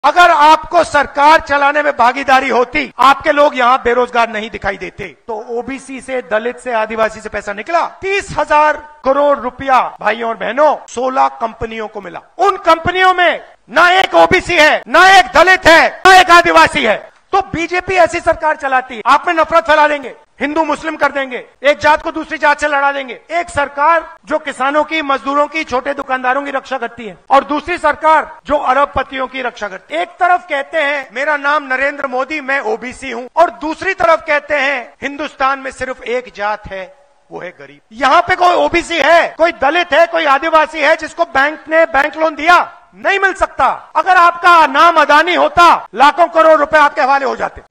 अगर आपको सरकार चलाने में भागीदारी होती, आपके लोग यहां बेरोजगार नहीं दिखाई देते। तो ओबीसी से, दलित से, आदिवासी से पैसा निकला 30,000 करोड़ रुपया भाइयों और बहनों 16 कंपनियों को मिला। उन कंपनियों में ना एक ओबीसी है, ना एक दलित है, ना एक आदिवासी है। तो बीजेपी ऐसी सरकार चलाती है, आप में नफरत फैला देंगे, हिंदू मुस्लिम कर देंगे, एक जात को दूसरी जात से लड़ा देंगे। एक सरकार जो किसानों की, मजदूरों की, छोटे दुकानदारों की रक्षा करती है, और दूसरी सरकार जो अरबपतियों की रक्षा करती है। एक तरफ कहते हैं मेरा नाम नरेंद्र मोदी, मैं ओबीसी हूं, और दूसरी तरफ कहते हैं हिंदुस्तान में सिर्फ एक जात है, वो है गरीब। यहां पे कोई ओबीसी है, कोई दलित है, कोई आदिवासी है जिसको बैंक ने बैंक लोन दिया? नहीं मिल सकता। अगर आपका नाम अदानी होता, लाखों करोड़ रुपए आपके हवाले हो जाते।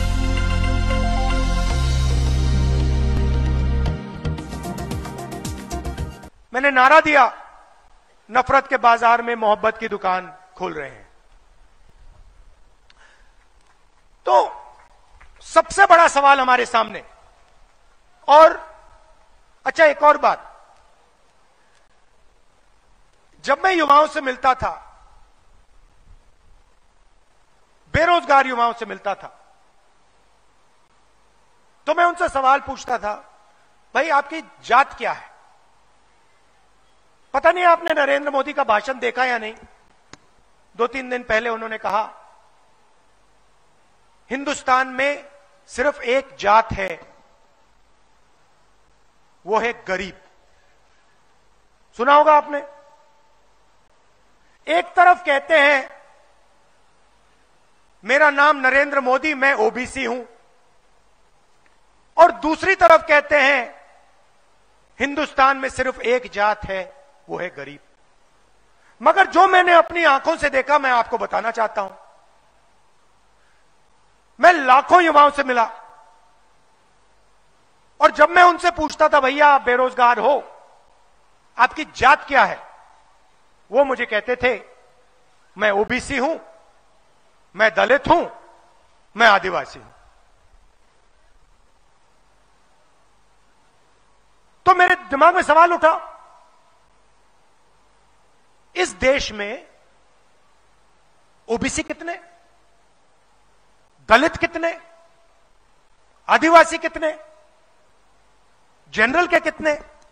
मैंने नारा दिया, नफरत के बाजार में मोहब्बत की दुकान खोल रहे हैं। तो सबसे बड़ा सवाल हमारे सामने, और अच्छा एक और बात, जब मैं युवाओं से मिलता था, बेरोजगार युवाओं से मिलता था, तो मैं उनसे सवाल पूछता था, भाई आपकी जात क्या है? पता नहीं आपने नरेंद्र मोदी का भाषण देखा या नहीं। 2-3 दिन पहले उन्होंने कहा हिंदुस्तान में सिर्फ एक जात है, वो है गरीब। सुना होगा आपने। एक तरफ कहते हैं मेरा नाम नरेंद्र मोदी, मैं ओबीसी हूं, और दूसरी तरफ कहते हैं हिंदुस्तान में सिर्फ एक जात है, वो है गरीब। मगर जो मैंने अपनी आंखों से देखा, मैं आपको बताना चाहता हूं। मैं लाखों युवाओं से मिला, और जब मैं उनसे पूछता था भैया आप बेरोजगार हो, आपकी जात क्या है, वो मुझे कहते थे मैं ओबीसी हूं, मैं दलित हूं, मैं आदिवासी हूं। तो मेरे दिमाग में सवाल उठा, इस देश में ओबीसी कितने, दलित कितने, आदिवासी कितने, जनरल के कितने,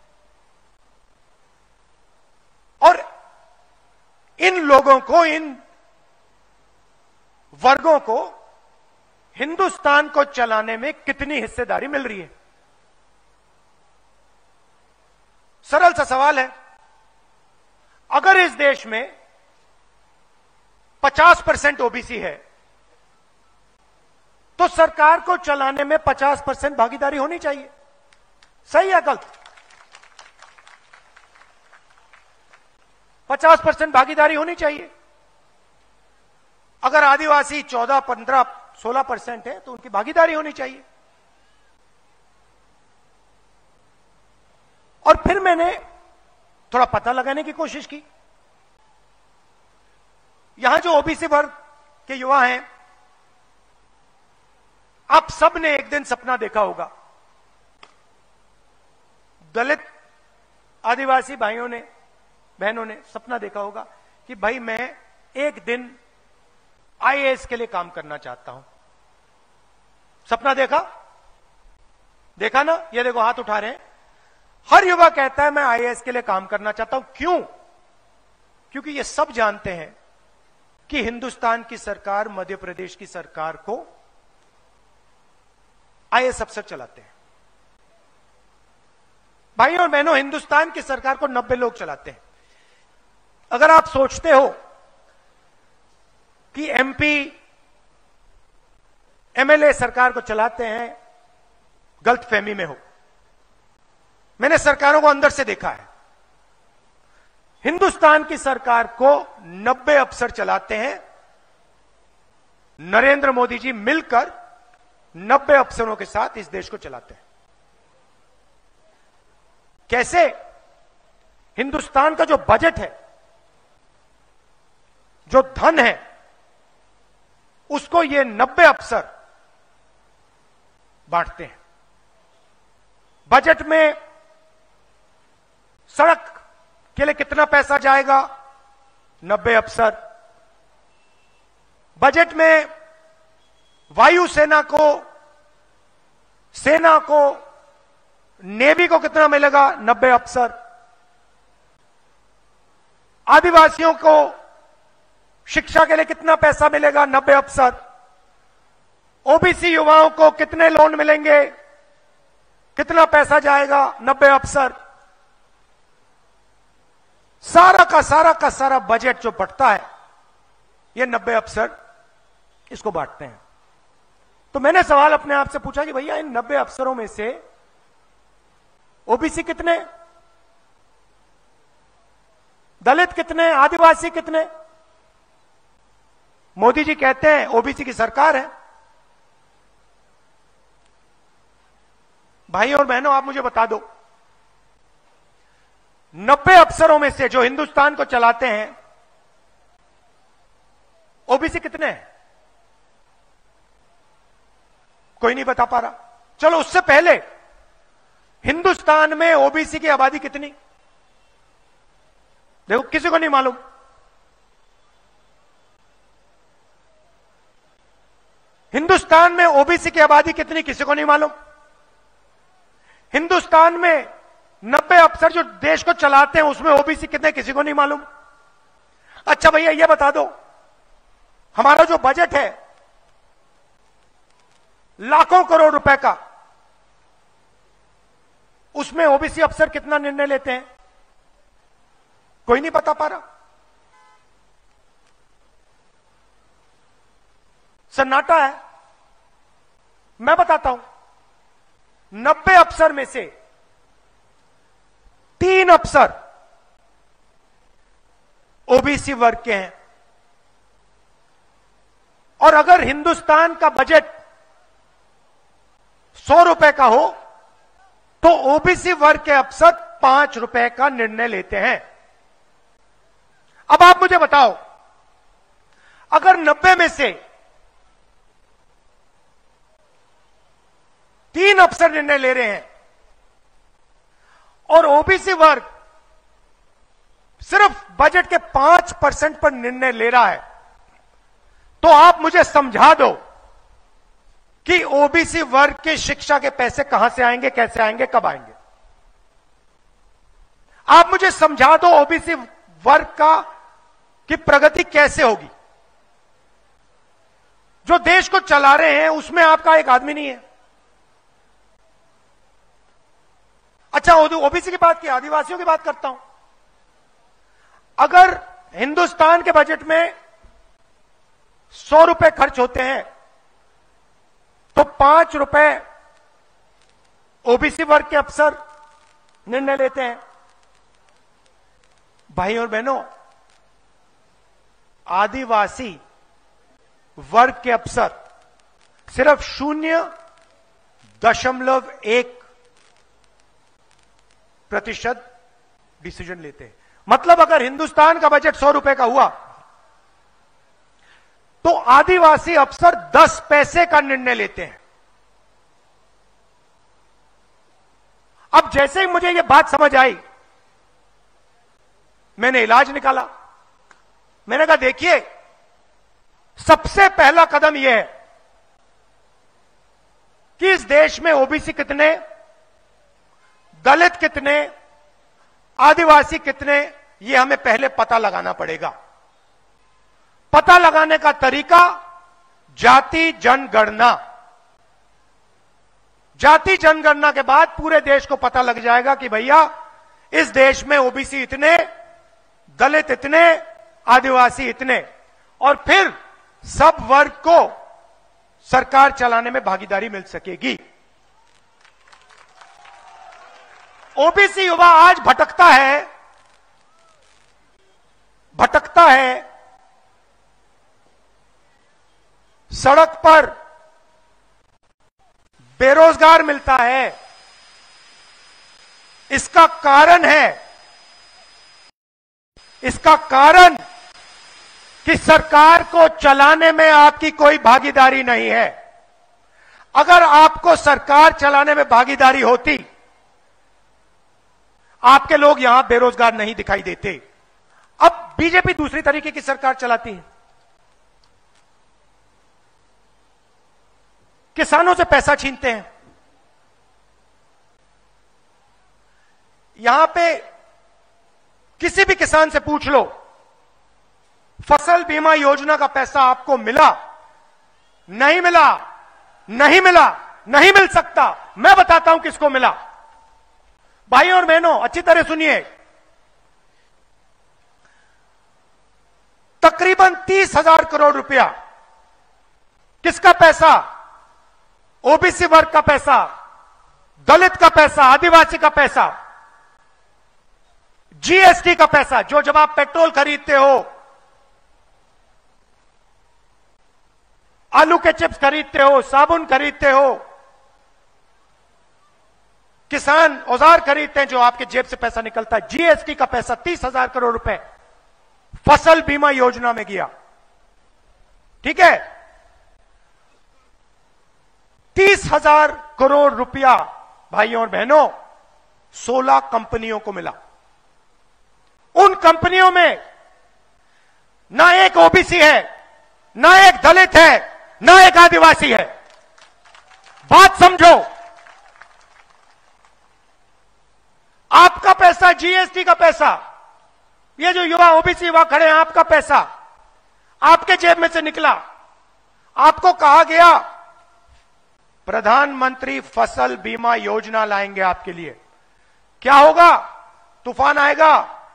और इन लोगों को, इन वर्गों को हिंदुस्तान को चलाने में कितनी हिस्सेदारी मिल रही है? सरल सा सवाल है। अगर इस देश में 50% ओबीसी है, तो सरकार को चलाने में 50% भागीदारी होनी चाहिए। सही या गलत? 50% भागीदारी होनी चाहिए। अगर आदिवासी 14, 15, 16% है, तो उनकी भागीदारी होनी चाहिए। और फिर मैंने थोड़ा पता लगाने की कोशिश की। यहां जो ओबीसी वर्ग के युवा हैं, आप सब ने एक दिन सपना देखा होगा, दलित आदिवासी भाइयों ने, बहनों ने सपना देखा होगा कि भाई मैं एक दिन आईएएस के लिए काम करना चाहता हूं। सपना देखा? देखा ना? ये देखो हाथ उठा रहे हैं। हर युवा कहता है मैं आईएएस के लिए काम करना चाहता हूं। क्यों? क्योंकि ये सब जानते हैं कि हिंदुस्तान की सरकार, मध्य प्रदेश की सरकार को आईएएस अफसर चलाते हैं। भाइयों और बहनों, हिंदुस्तान की सरकार को 90 लोग चलाते हैं। अगर आप सोचते हो कि एमपी, एमएलए सरकार को चलाते हैं, गलतफहमी में हो। मैंने सरकारों को अंदर से देखा है। हिंदुस्तान की सरकार को 90 अफसर चलाते हैं। नरेंद्र मोदी जी मिलकर 90 अफसरों के साथ इस देश को चलाते हैं। कैसे? हिंदुस्तान का जो बजट है, जो धन है, उसको ये 90 अफसर बांटते हैं। बजट में सड़क के लिए कितना पैसा जाएगा, 90 अफसर। बजट में वायुसेना को, सेना को, नेवी को कितना मिलेगा? 90 अफसर। आदिवासियों को शिक्षा के लिए कितना पैसा मिलेगा? 90 अफसर। ओबीसी युवाओं को कितने लोन मिलेंगे? कितना पैसा जाएगा? 90 अफसर। सारा का सारा बजट जो बढ़ता है ये 90 अफसर इसको बांटते हैं। तो मैंने सवाल अपने आप से पूछा कि भैया इन 90 अफसरों में से ओबीसी कितने, दलित कितने, आदिवासी कितने? मोदी जी कहते हैं ओबीसी की सरकार है। भाई और बहनों, आप मुझे बता दो, 90 अफसरों में से जो हिंदुस्तान को चलाते हैं ओबीसी कितने हैं? कोई नहीं बता पा रहा। चलो उससे पहले हिंदुस्तान में ओबीसी की आबादी कितनी? देखो, किसी को नहीं मालूम। हिंदुस्तान में ओबीसी की आबादी कितनी, किसी को नहीं मालूम। हिंदुस्तान में 90 अफसर जो देश को चलाते हैं उसमें ओबीसी कितने, किसी को नहीं मालूम। अच्छा भैया ये बता दो, हमारा जो बजट है लाखों करोड़ रुपए का, उसमें ओबीसी अफसर कितना निर्णय लेते हैं? कोई नहीं बता पा रहा। सन्नाटा है। मैं बताता हूं, 90 अफसर में से 3 अफसर ओबीसी वर्ग के हैं। और अगर हिंदुस्तान का बजट 100 रुपए का हो तो ओबीसी वर्ग के अफसर 5 रुपए का निर्णय लेते हैं। अब आप मुझे बताओ, अगर 90 में से 3 अफसर निर्णय ले रहे हैं और ओबीसी वर्ग सिर्फ बजट के 5% पर निर्णय ले रहा है, तो आप मुझे समझा दो कि ओबीसी वर्ग की शिक्षा के पैसे कहां से आएंगे, कैसे आएंगे, कब आएंगे? आप मुझे समझा दो ओबीसी वर्ग की प्रगति कैसे होगी? जो देश को चला रहे हैं उसमें आपका एक आदमी नहीं है। अच्छा, ओबीसी की बात की, आदिवासियों की बात करता हूं। अगर हिंदुस्तान के बजट में 100 रुपए खर्च होते हैं तो 5 रुपए ओबीसी वर्ग के अफसर निर्णय लेते हैं। भाई और बहनों, आदिवासी वर्ग के अफसर सिर्फ 0.1% डिसीजन लेते हैं। मतलब अगर हिंदुस्तान का बजट 100 रुपए का हुआ तो आदिवासी अफसर 10 पैसे का निर्णय लेते हैं। अब जैसे ही मुझे यह बात समझ आई, मैंने इलाज निकाला। मैंने कहा देखिए, सबसे पहला कदम यह है कि इस देश में ओबीसी कितने, दलित कितने, आदिवासी कितने, यह हमें पहले पता लगाना पड़ेगा। पता लगाने का तरीका जाति जनगणना। जाति जनगणना के बाद पूरे देश को पता लग जाएगा कि भैया इस देश में ओबीसी इतने, दलित इतने, आदिवासी इतने, और फिर सब वर्ग को सरकार चलाने में भागीदारी मिल सकेगी। ओबीसी युवा आज भटकता है सड़क पर, बेरोजगार मिलता है। इसका कारण कि सरकार को चलाने में आपकी कोई भागीदारी नहीं है। अगर आपको सरकार चलाने में भागीदारी होती, आपके लोग यहां बेरोजगार नहीं दिखाई देते। अब बीजेपी दूसरी तरीके की सरकार चलाती है। किसानों से पैसा छीनते हैं। यहां पे किसी भी किसान से पूछ लो, फसल बीमा योजना का पैसा आपको मिला? नहीं मिला, नहीं मिला, नहीं मिल सकता। मैं बताता हूं किसको मिला। भाइयों और बहनों, अच्छी तरह सुनिए। तकरीबन 30,000 करोड़ रुपया किसका पैसा? ओबीसी वर्ग का पैसा, दलित का पैसा, आदिवासी का पैसा, जीएसटी का पैसा। जो जब आप पेट्रोल खरीदते हो, आलू के चिप्स खरीदते हो, साबुन खरीदते हो, किसान औजार खरीदते हैं, जो आपके जेब से पैसा निकलता है, जीएसटी का पैसा 30,000 करोड़ रुपए फसल बीमा योजना में गया। ठीक है, 30,000 करोड़ रुपया भाइयों और बहनों 16 कंपनियों को मिला। उन कंपनियों में ना एक ओबीसी है, ना एक दलित है, ना एक आदिवासी है। बात समझो। आपका पैसा, जीएसटी का पैसा, ये जो युवा ओबीसी युवा खड़े हैं, आपका पैसा आपके जेब में से निकला। आपको कहा गया प्रधानमंत्री फसल बीमा योजना लाएंगे आपके लिए। क्या होगा? तूफान आएगा,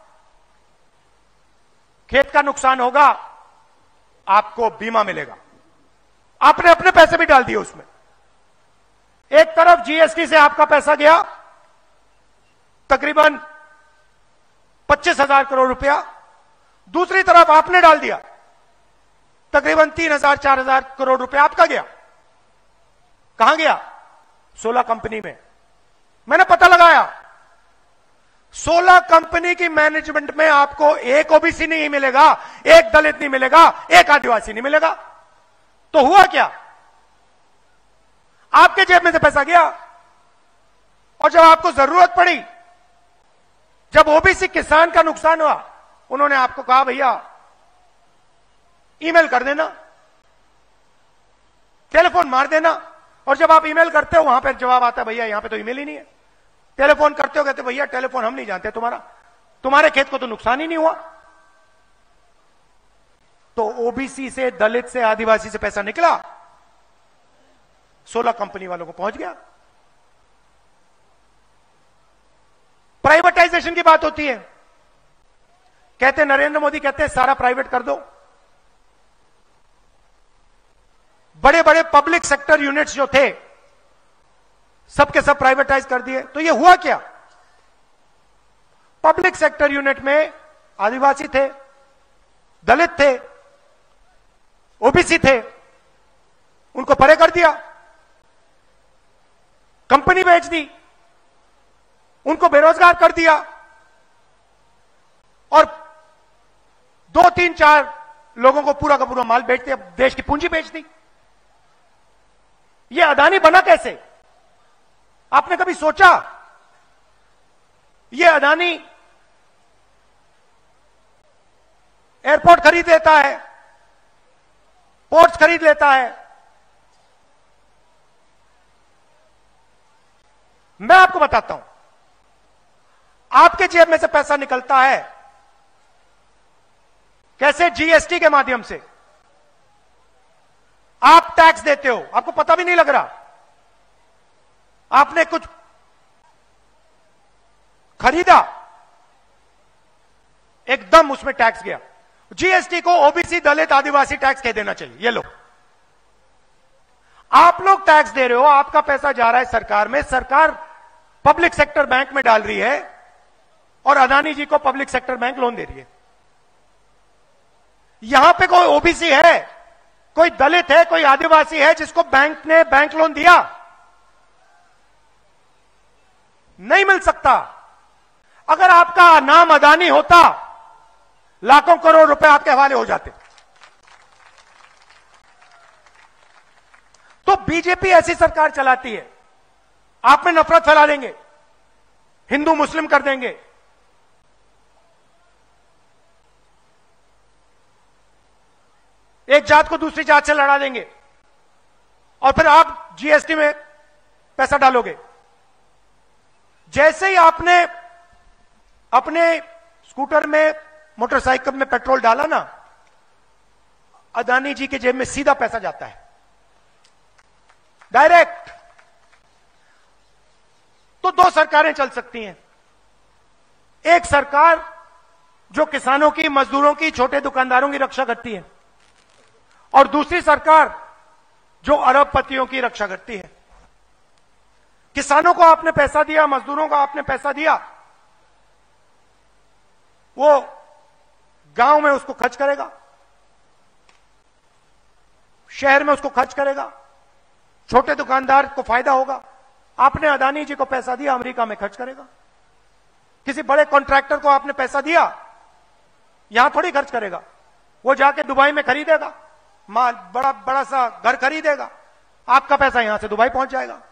खेत का नुकसान होगा, आपको बीमा मिलेगा। आपने अपने पैसे भी डाल दिए उसमें। एक तरफ जीएसटी से आपका पैसा गया तकरीबन 25,000 करोड़ रुपया, दूसरी तरफ आपने डाल दिया तकरीबन 3,000 4,000 करोड़ रुपया आपका गया। कहां गया? 16 कंपनी में। मैंने पता लगाया, 16 कंपनी की मैनेजमेंट में आपको एक ओबीसी नहीं मिलेगा, एक दलित नहीं मिलेगा, एक आदिवासी नहीं मिलेगा। तो हुआ क्या? आपके जेब में से पैसा गया, और जब आपको जरूरत पड़ी, जब ओबीसी किसान का नुकसान हुआ, उन्होंने आपको कहा भैया ईमेल कर देना, टेलीफोन मार देना। और जब आप ईमेल करते हो, वहां पर जवाब आता है भैया यहां पे तो ईमेल ही नहीं है। टेलीफोन करते हो, कहते भैया टेलीफोन हम नहीं जानते, तुम्हारे खेत को तो नुकसान ही नहीं हुआ। तो ओबीसी से, दलित से, आदिवासी से पैसा निकला, 16 कंपनी वालों को पहुंच गया। प्राइवेटाइजेशन की बात होती है, कहते नरेंद्र मोदी कहते हैं सारा प्राइवेट कर दो। बड़े बड़े पब्लिक सेक्टर यूनिट्स जो थे, सबके सब प्राइवेटाइज कर दिए। तो ये हुआ क्या? पब्लिक सेक्टर यूनिट में आदिवासी थे, दलित थे, ओबीसी थे, उनको परे कर दिया, कंपनी बेच दी, उनको बेरोजगार कर दिया, और 2 3 4 लोगों को पूरा का पूरा माल बेच दिया, देश की पूंजी बेच दी। ये अदानी बना कैसे? आपने कभी सोचा? ये अदानी एयरपोर्ट खरीद लेता है, पोर्ट्स खरीद लेता है। मैं आपको बताता हूं, आपके जेब में से पैसा निकलता है कैसे? जीएसटी के माध्यम से। आप टैक्स देते हो, आपको पता भी नहीं लग रहा। आपने कुछ खरीदा, एकदम उसमें टैक्स गया। जीएसटी को ओबीसी, दलित, आदिवासी टैक्स कह देना चाहिए। ये लो, आप लोग टैक्स दे रहे हो, आपका पैसा जा रहा है सरकार में, सरकार पब्लिक सेक्टर बैंक में डाल रही है, और अदानी जी को पब्लिक सेक्टर बैंक लोन दे रही है। यहां पे कोई ओबीसी है, कोई दलित है, कोई आदिवासी है जिसको बैंक ने बैंक लोन दिया? नहीं मिल सकता। अगर आपका नाम अदानी होता, लाखों करोड़ रुपए आपके हवाले हो जाते। तो बीजेपी ऐसी सरकार चलाती है, आप में नफरत फैला देंगे, हिंदू मुस्लिम कर देंगे। एक जात को दूसरी जात से लड़ा देंगे। और फिर आप जीएसटी में पैसा डालोगे। जैसे ही आपने अपने स्कूटर में, मोटरसाइकिल में पेट्रोल डाला ना, अदानी जी के जेब में सीधा पैसा जाता है, डायरेक्ट। तो दो सरकारें चल सकती हैं। एक सरकार जो किसानों की, मजदूरों की, छोटे दुकानदारों की रक्षा करती है, और दूसरी सरकार जो अरबपतियों की रक्षा करती है। किसानों को आपने पैसा दिया, मजदूरों को आपने पैसा दिया, वो गांव में उसको खर्च करेगा, शहर में उसको खर्च करेगा, छोटे दुकानदार को फायदा होगा। आपने अदानी जी को पैसा दिया, अमेरिका में खर्च करेगा। किसी बड़े कॉन्ट्रैक्टर को आपने पैसा दिया, यहां थोड़ी खर्च करेगा, वो जाके दुबई में खरीदेगा, माल बड़ा बड़ा सा घर खरीदेगा, आपका पैसा यहां से दुबई पहुंच जाएगा।